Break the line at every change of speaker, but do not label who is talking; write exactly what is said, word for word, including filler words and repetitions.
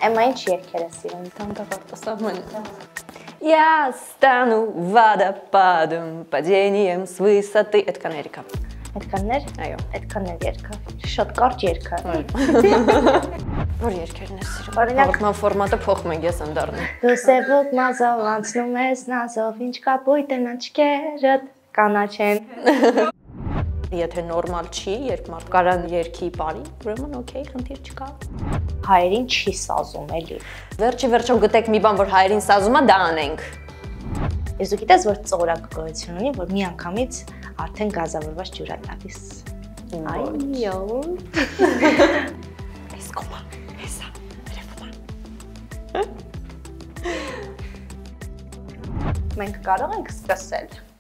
Էմմա ինչ երգեր է սիրում։
Тантапартасаман. Я стану водопадом, падением с высоты. Այդքան երգա։
Այդքաններ։
Այո։
Այդքաններ երգա։ Շատ կարճ երգա։
Որ երգերն ես սիրում։
Օրինակ
Հաղորդման ֆորմատը փոխում ենք, ես եմ դառնում։
Դու սևուկ մազով անցնում ես նազով, ինչ կապույտ են աչքերդ, կանաչ են։
Եթե նորմալ չի, երբ մարդ կարան երգի բարի, ուրեմն օքեյ, խնդիր չկա։
Հայերին չի սազում էլի։
Վերջի վերջում գտեք մի բան, որ հայերին սազում է, դա անենք։
Ես դու գիտես, որ ծորակ գոյություն ունի, որ մի անգամից արդեն գազավորված ջուր է տալիս։ Այո։
Էս կոմա, էսա,
Մենք կարող ենք սկսել։